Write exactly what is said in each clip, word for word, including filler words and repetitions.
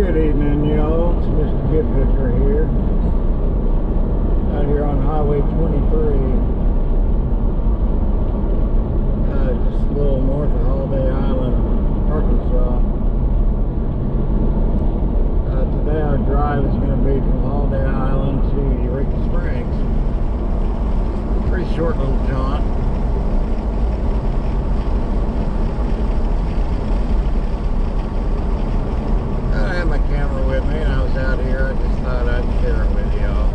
Good evening, y'all. It's Mister Good Picture here. Out here on Highway twenty-three. Uh, just a little north of Holiday Island, Arkansas. Uh, today our drive is going to be from Holiday Island to Eureka Springs. Pretty short little jaunt. I had my camera with me and I was out here. I just thought I'd share it with y'all.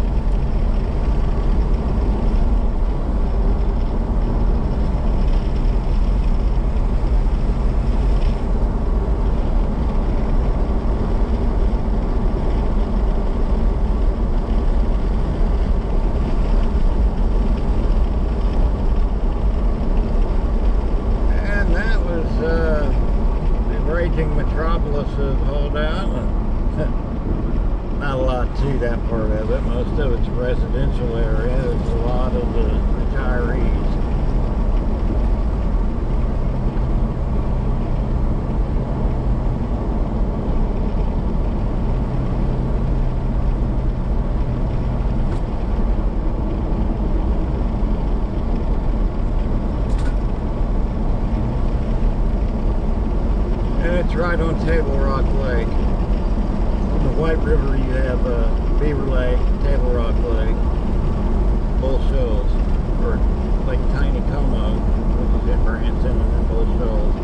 And that was uh, the raging metropolis of Holiday Island. Not a lot to that part of it. Most of it's a residential area. There's a lot of the retirees. And it's right on Table Rock Lake. On the White River you have uh, Beaver Lake, Table Rock Lake, Bull Shoals, or Lake Tiny Como, which is in Branson, and then Bull Shoals.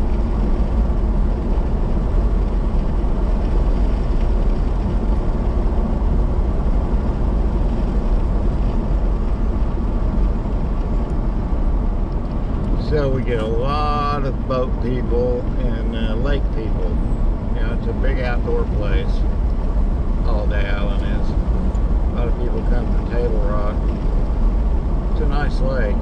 So we get a lot of boat people and uh, lake people. You know, it's a big outdoor place. Holiday Island is. A lot of people come from Table Rock. It's a nice lake.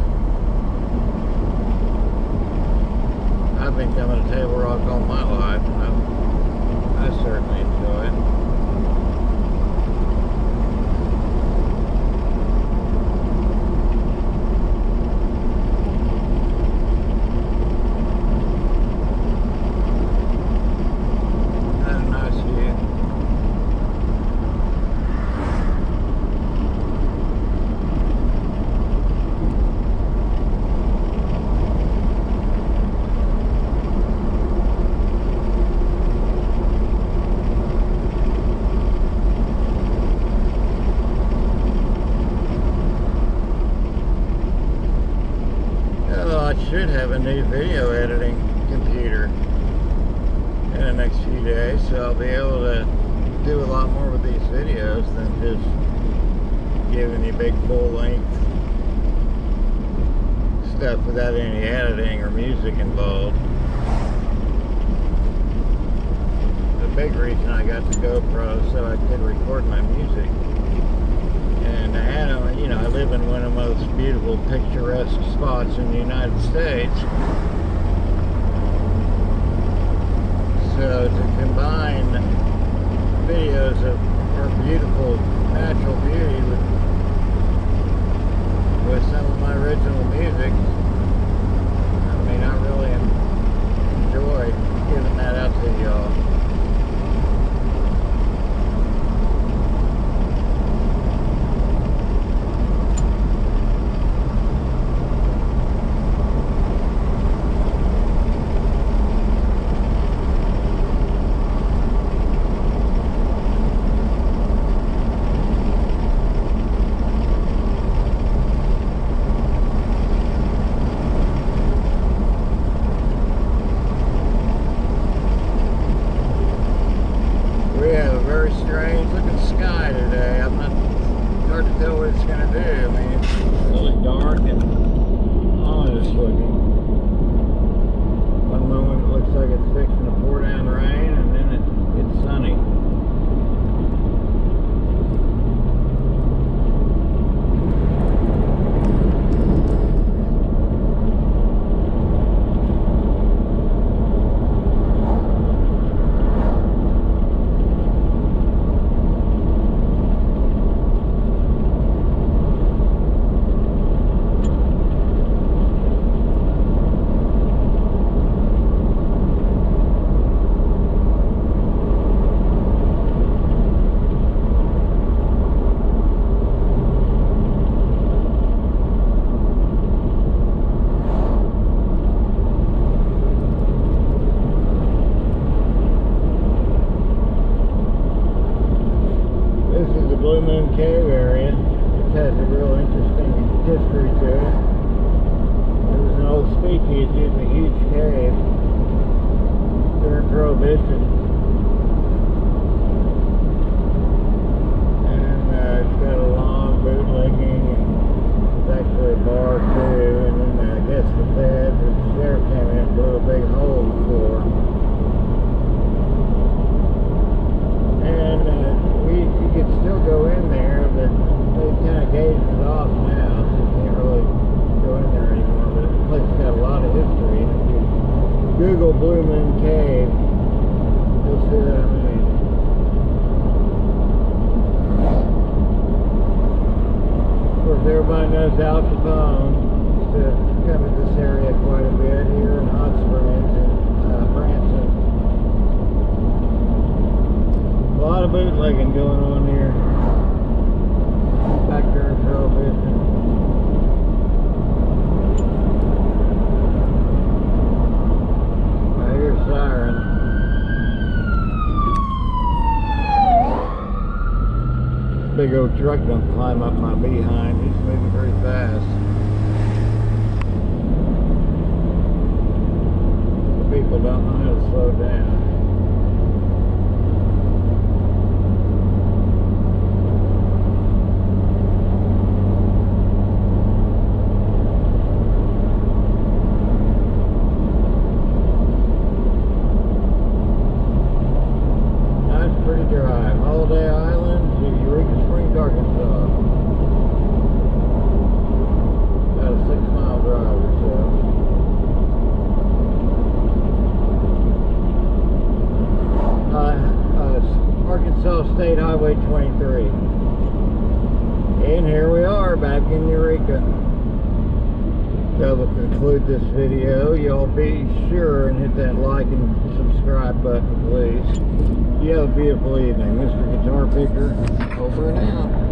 I've been coming to Table Rock all my life, and I, I certainly enjoy it. I should have a new video editing computer in the next few days, so I'll be able to do a lot more with these videos than just giving you big full-length stuff without any editing or music involved. The big reason I got the GoPro is so I could record my music. And I had them, you know, I live in one of the most beautiful, picturesque spots in the United States. So to combine videos of our beautiful natural beauty with, with some of my original music, I mean, I really enjoy giving that out to y'all. Blue Moon Cave area. It has a real interesting history to it. It was an old speakeasy. It's a huge cave during Prohibition. And uh, it's got a long bootlegging, and it's actually a bar too. And then uh, I guess the feds or the sheriff came in and blew a big hole in the floor. And uh, we you could still go in there, but they kind of gated it off now, so you can't really go in there anymore. But the place has got a lot of history. And if you Google Blue Moon Cave, you'll see what I mean. Of course, everybody knows Al Capone used to come to this area quite a bit here in Hot Springs and uh, Branson. A lot of bootlegging going on here back during Prohibition. I hear a siren. Big old truck don't climb up my behind. He's moving very fast. The people don't know how to slow down. Drive, Holiday Island to Eureka Springs, Arkansas. About a six mile drive or so. Uh, uh, Arkansas State Highway twenty-three. And here we are back in Eureka. That will conclude this video. Y'all be sure and hit that like and subscribe button, please. You have a beautiful evening. Mister Guitar Picker, over and out.